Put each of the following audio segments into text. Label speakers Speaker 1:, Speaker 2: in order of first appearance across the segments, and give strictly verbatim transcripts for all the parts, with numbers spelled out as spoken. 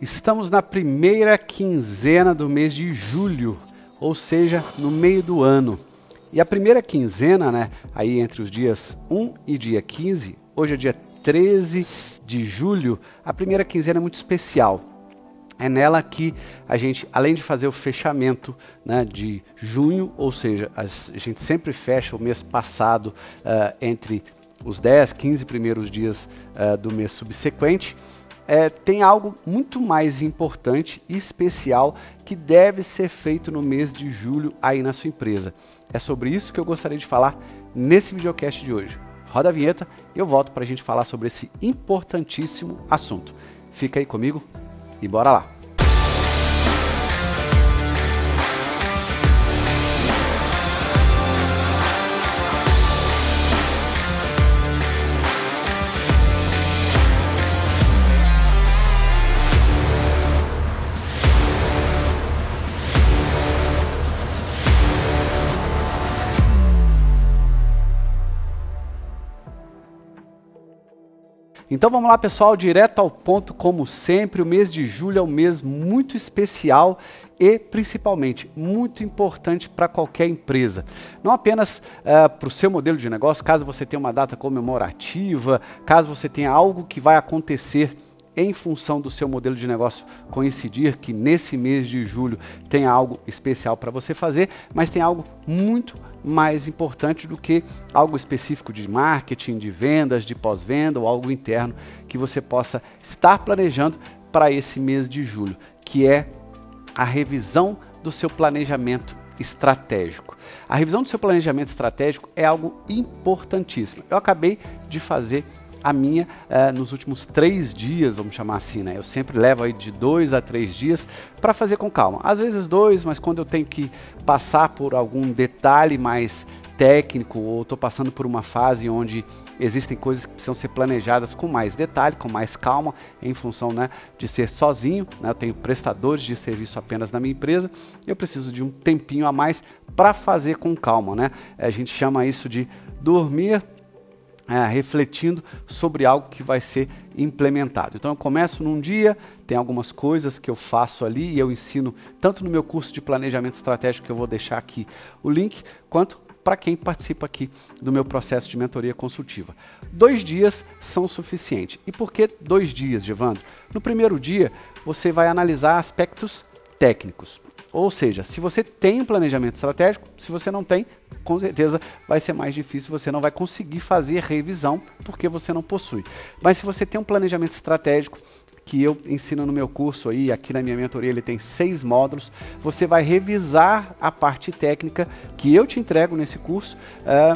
Speaker 1: Estamos na primeira quinzena do mês de julho, ou seja, no meio do ano. E a primeira quinzena, né, aí entre os dias um e dia quinze, hoje é dia treze de julho, a primeira quinzena é muito especial. É nela que a gente, além de fazer o fechamento, né, de junho, ou seja, a gente sempre fecha o mês passado uh, entre os dez, quinze primeiros dias uh, do mês subsequente, É, tem algo muito mais importante e especial que deve ser feito no mês de julho aí na sua empresa. É sobre isso que eu gostaria de falar nesse videocast de hoje. Roda a vinheta e eu volto para a gente falar sobre esse importantíssimo assunto. Fica aí comigo e bora lá! Então vamos lá, pessoal, direto ao ponto, como sempre. O mês de julho é um mês muito especial e, principalmente, muito importante para qualquer empresa. Não apenas uh, para o seu modelo de negócio, caso você tenha uma data comemorativa, caso você tenha algo que vai acontecer em função do seu modelo de negócio coincidir, que nesse mês de julho tem algo especial para você fazer, mas tem algo muito mais importante do que algo específico de marketing, de vendas, de pós-venda ou algo interno que você possa estar planejando para esse mês de julho, que é a revisão do seu planejamento estratégico. A revisão do seu planejamento estratégico é algo importantíssimo. Eu acabei de fazer a minha uh, nos últimos três dias, vamos chamar assim, né? Eu sempre levo aí de dois a três dias para fazer com calma. Às vezes dois, mas quando eu tenho que passar por algum detalhe mais técnico ou estou passando por uma fase onde existem coisas que precisam ser planejadas com mais detalhe, com mais calma, em função, né, de ser sozinho, né? Eu tenho prestadores de serviço apenas na minha empresa, eu preciso de um tempinho a mais para fazer com calma, né? A gente chama isso de dormir É, refletindo sobre algo que vai ser implementado. Então eu começo num dia, tem algumas coisas que eu faço ali e eu ensino tanto no meu curso de planejamento estratégico, que eu vou deixar aqui o link, quanto para quem participa aqui do meu processo de mentoria consultiva. Dois dias são suficientes. E por que dois dias, Gevandro? No primeiro dia você vai analisar aspectos técnicos. Ou seja, se você tem um planejamento estratégico, se você não tem, com certeza vai ser mais difícil, você não vai conseguir fazer revisão porque você não possui. Mas se você tem um planejamento estratégico, que eu ensino no meu curso aí, aqui na minha mentoria ele tem seis módulos, você vai revisar a parte técnica que eu te entrego nesse curso, uh,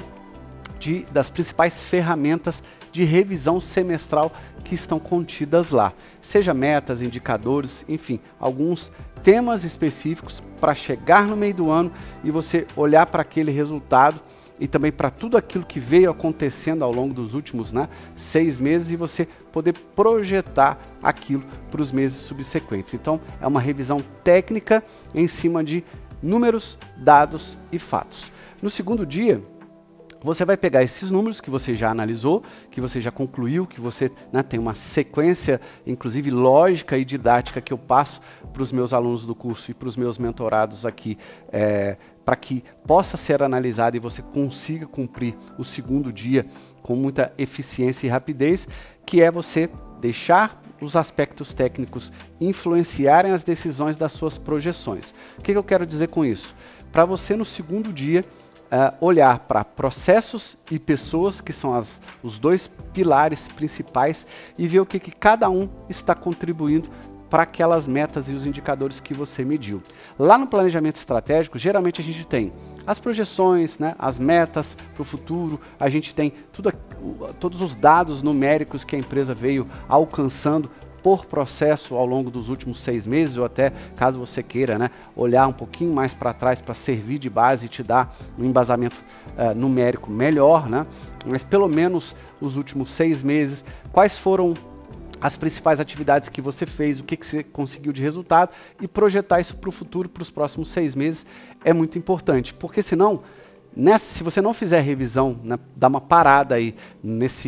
Speaker 1: de, das principais ferramentas de revisão semestral que estão contidas lá. Seja metas, indicadores, enfim, alguns temas específicos para chegar no meio do ano e você olhar para aquele resultado e também para tudo aquilo que veio acontecendo ao longo dos últimos, né, seis meses e você poder projetar aquilo para os meses subsequentes. Então, é uma revisão técnica em cima de números, dados e fatos. No segundo dia, você vai pegar esses números que você já analisou, que você já concluiu, que você, né, tem uma sequência, inclusive lógica e didática, que eu passo para os meus alunos do curso e para os meus mentorados aqui, é, para que possa ser analisado e você consiga cumprir o segundo dia com muita eficiência e rapidez, que é você deixar os aspectos técnicos influenciarem as decisões das suas projeções. O que, que eu quero dizer com isso? Para você, no segundo dia, Uh, olhar para processos e pessoas, que são as, os dois pilares principais, e ver o que, que cada um está contribuindo para aquelas metas e os indicadores que você mediu. Lá no planejamento estratégico, geralmente a gente tem as projeções, né, as metas para o futuro, a gente tem tudo, todos os dados numéricos que a empresa veio alcançando por processo ao longo dos últimos seis meses, ou até, caso você queira, né, olhar um pouquinho mais para trás para servir de base e te dar um embasamento uh, numérico melhor, né, mas pelo menos os últimos seis meses, quais foram as principais atividades que você fez, o que, que você conseguiu de resultado, e projetar isso para o futuro, para os próximos seis meses, é muito importante, porque senão, nessa, se você não fizer revisão, né, dá uma parada aí nesse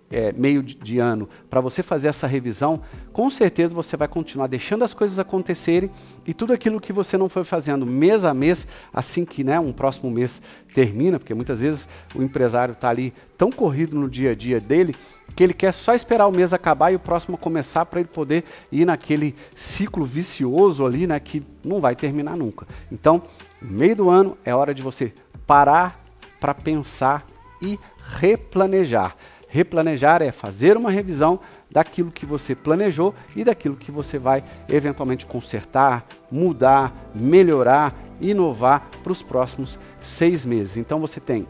Speaker 1: é, meio de, de ano para você fazer essa revisão, com certeza você vai continuar deixando as coisas acontecerem e tudo aquilo que você não foi fazendo mês a mês, assim que, né, um próximo mês termina, porque muitas vezes o empresário está ali tão corrido no dia a dia dele, que ele quer só esperar o mês acabar e o próximo começar para ele poder ir naquele ciclo vicioso ali, né, que não vai terminar nunca. Então, no meio do ano é hora de você parar para pensar e replanejar. Replanejar é fazer uma revisão daquilo que você planejou e daquilo que você vai eventualmente consertar, mudar, melhorar, inovar para os próximos seis meses. Então você tem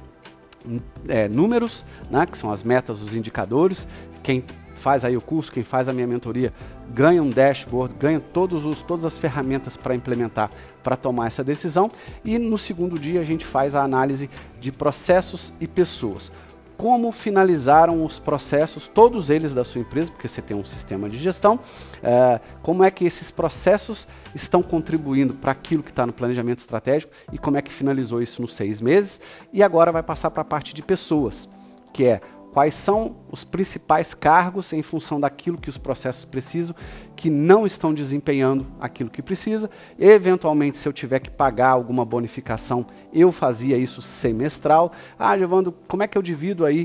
Speaker 1: é, números, né, que são as metas, os indicadores. Quem faz aí o curso, quem faz a minha mentoria, ganha um dashboard, ganha todos os, todas as ferramentas para implementar, para tomar essa decisão. E no segundo dia a gente faz a análise de processos e pessoas. Como finalizaram os processos, todos eles da sua empresa, porque você tem um sistema de gestão, é, como é que esses processos estão contribuindo para aquilo que está no planejamento estratégico e como é que finalizou isso nos seis meses. E agora vai passar para a parte de pessoas, que é quais são os principais cargos em função daquilo que os processos precisam, que não estão desempenhando aquilo que precisa. Eventualmente, se eu tiver que pagar alguma bonificação, eu fazia isso semestral. Ah, Giovando, como é que eu divido aí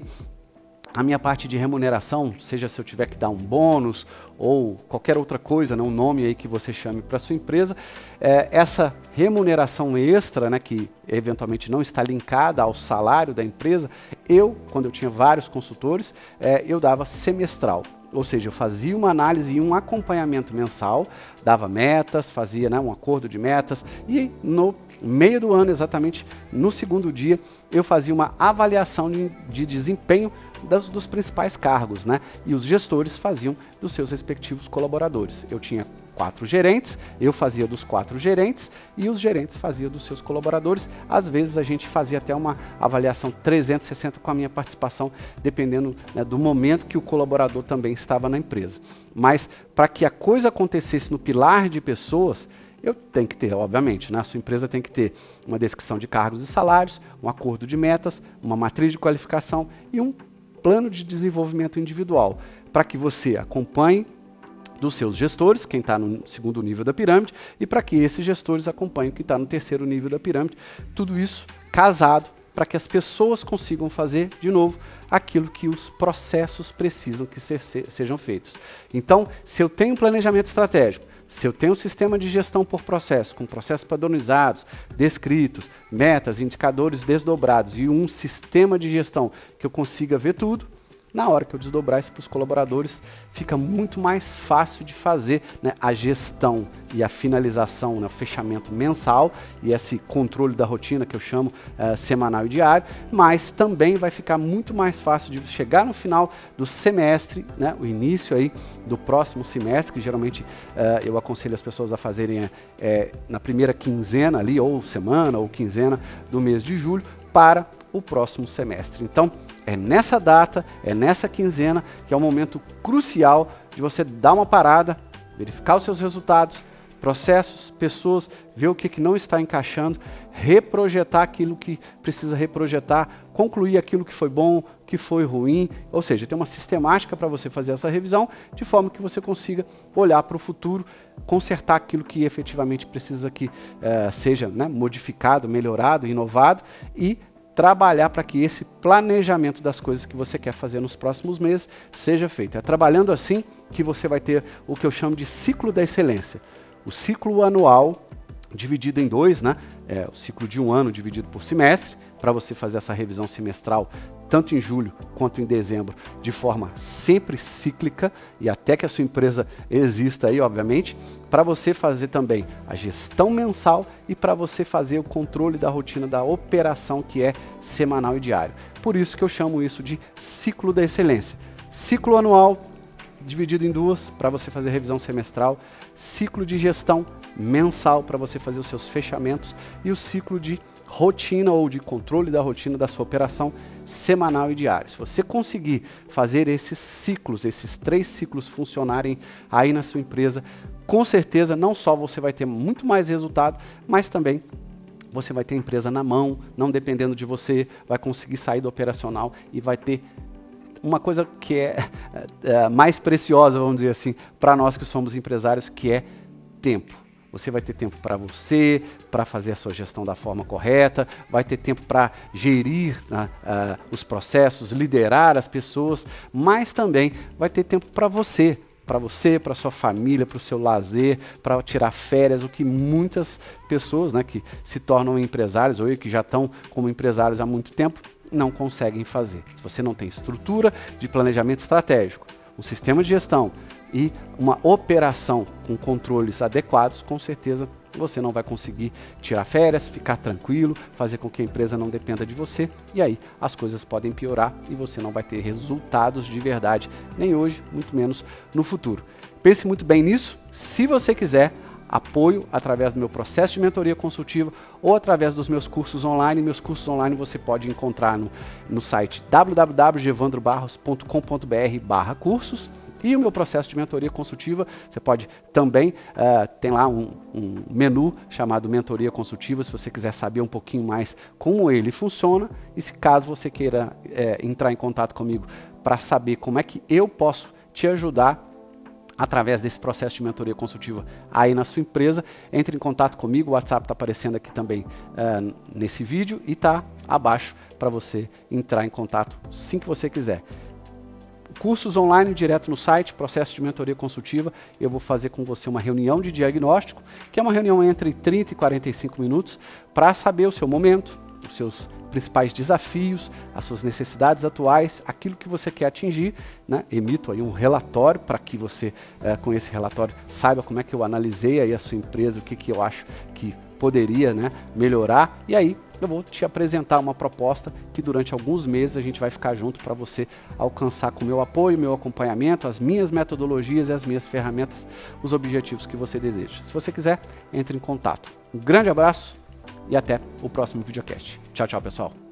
Speaker 1: a minha parte de remuneração, seja se eu tiver que dar um bônus ou qualquer outra coisa, né, um nome aí que você chame para sua empresa, é, essa remuneração extra, né, que eventualmente não está linkada ao salário da empresa, eu, quando eu tinha vários consultores, é, eu dava semestral. Ou seja, eu fazia uma análise e um acompanhamento mensal, dava metas, fazia, né, um acordo de metas e no meio do ano, exatamente no segundo dia, eu fazia uma avaliação de, de desempenho das, dos principais cargos, né? E os gestores faziam dos seus respectivos colaboradores. Eu tinha quatro gerentes, eu fazia dos quatro gerentes e os gerentes faziam dos seus colaboradores. Às vezes a gente fazia até uma avaliação trezentos e sessenta com a minha participação, dependendo, né, do momento que o colaborador também estava na empresa. Mas para que a coisa acontecesse no pilar de pessoas, eu tenho que ter, obviamente, né, a sua empresa tem que ter uma descrição de cargos e salários, um acordo de metas, uma matriz de qualificação e um plano de desenvolvimento individual, para que você acompanhe dos seus gestores, quem está no segundo nível da pirâmide, e para que esses gestores acompanhem quem está no terceiro nível da pirâmide. Tudo isso casado para que as pessoas consigam fazer, de novo, aquilo que os processos precisam que se, se, sejam feitos. Então, se eu tenho um planejamento estratégico, se eu tenho um sistema de gestão por processo, com processos padronizados, descritos, metas, indicadores desdobrados e um sistema de gestão que eu consiga ver tudo, na hora que eu desdobrar isso para os colaboradores, fica muito mais fácil de fazer, né, a gestão e a finalização, né, o fechamento mensal e esse controle da rotina que eu chamo uh, semanal e diário, mas também vai ficar muito mais fácil de chegar no final do semestre, né, o início aí do próximo semestre, que geralmente uh, eu aconselho as pessoas a fazerem é, na primeira quinzena ali, ou semana, ou quinzena do mês de julho, para o próximo semestre. Então, é nessa data, é nessa quinzena que é o momento crucial de você dar uma parada, verificar os seus resultados, processos, pessoas, ver o que, que não está encaixando, reprojetar aquilo que precisa reprojetar, concluir aquilo que foi bom, que foi ruim, ou seja, tem uma sistemática para você fazer essa revisão, de forma que você consiga olhar para o futuro, consertar aquilo que efetivamente precisa que eh, seja, né, modificado, melhorado, inovado e trabalhar para que esse planejamento das coisas que você quer fazer nos próximos meses seja feito. É trabalhando assim que você vai ter o que eu chamo de ciclo da excelência. O ciclo anual, dividido em dois, né? É, o ciclo de um ano dividido por semestre, para você fazer essa revisão semestral, tanto em julho quanto em dezembro, de forma sempre cíclica, e até que a sua empresa exista aí, obviamente, para você fazer também a gestão mensal e para você fazer o controle da rotina da operação, que é semanal e diário. Por isso que eu chamo isso de ciclo da excelência. Ciclo anual, dividido em duas, para você fazer revisão semestral, ciclo de gestão mensal, para você fazer os seus fechamentos, e o ciclo de rotina ou de controle da rotina da sua operação semanal e diário. Se você conseguir fazer esses ciclos, esses três ciclos funcionarem aí na sua empresa, com certeza não só você vai ter muito mais resultado, mas também você vai ter a empresa na mão, não dependendo de você, vai conseguir sair do operacional e vai ter uma coisa que é, é mais preciosa, vamos dizer assim, para nós que somos empresários, que é tempo. Você vai ter tempo para você, para fazer a sua gestão da forma correta, vai ter tempo para gerir né, uh, os processos, liderar as pessoas, mas também vai ter tempo para você, para você, para sua família, para o seu lazer, para tirar férias, o que muitas pessoas né, que se tornam empresários ou que já estão como empresários há muito tempo não conseguem fazer. Se você não tem estrutura de planejamento estratégico, um sistema de gestão e uma operação com controles adequados, com certeza você não vai conseguir tirar férias, ficar tranquilo, fazer com que a empresa não dependa de você, e aí as coisas podem piorar e você não vai ter resultados de verdade, nem hoje, muito menos no futuro. Pense muito bem nisso. Se você quiser apoio através do meu processo de mentoria consultiva ou através dos meus cursos online, meus cursos online você pode encontrar no, no site w w w ponto gevandro barros ponto com ponto b r barra cursos. E o meu processo de mentoria consultiva, você pode também, uh, tem lá um, um menu chamado Mentoria Consultiva, se você quiser saber um pouquinho mais como ele funciona. E se caso você queira é, entrar em contato comigo para saber como é que eu posso te ajudar através desse processo de mentoria consultiva aí na sua empresa, entre em contato comigo, o WhatsApp está aparecendo aqui também uh, nesse vídeo e está abaixo para você entrar em contato assim que você quiser. Cursos online direto no site, processo de mentoria consultiva, eu vou fazer com você uma reunião de diagnóstico, que é uma reunião entre trinta e quarenta e cinco minutos, para saber o seu momento, os seus principais desafios, as suas necessidades atuais, aquilo que você quer atingir, né? Emito aí um relatório para que você, eh, com esse relatório, saiba como é que eu analisei aí a sua empresa, o que, que eu acho que poderia né, melhorar, e aí eu vou te apresentar uma proposta que durante alguns meses a gente vai ficar junto para você alcançar com o meu apoio, meu acompanhamento, as minhas metodologias e as minhas ferramentas, os objetivos que você deseja. Se você quiser, entre em contato. Um grande abraço e até o próximo videocast. Tchau, tchau, pessoal.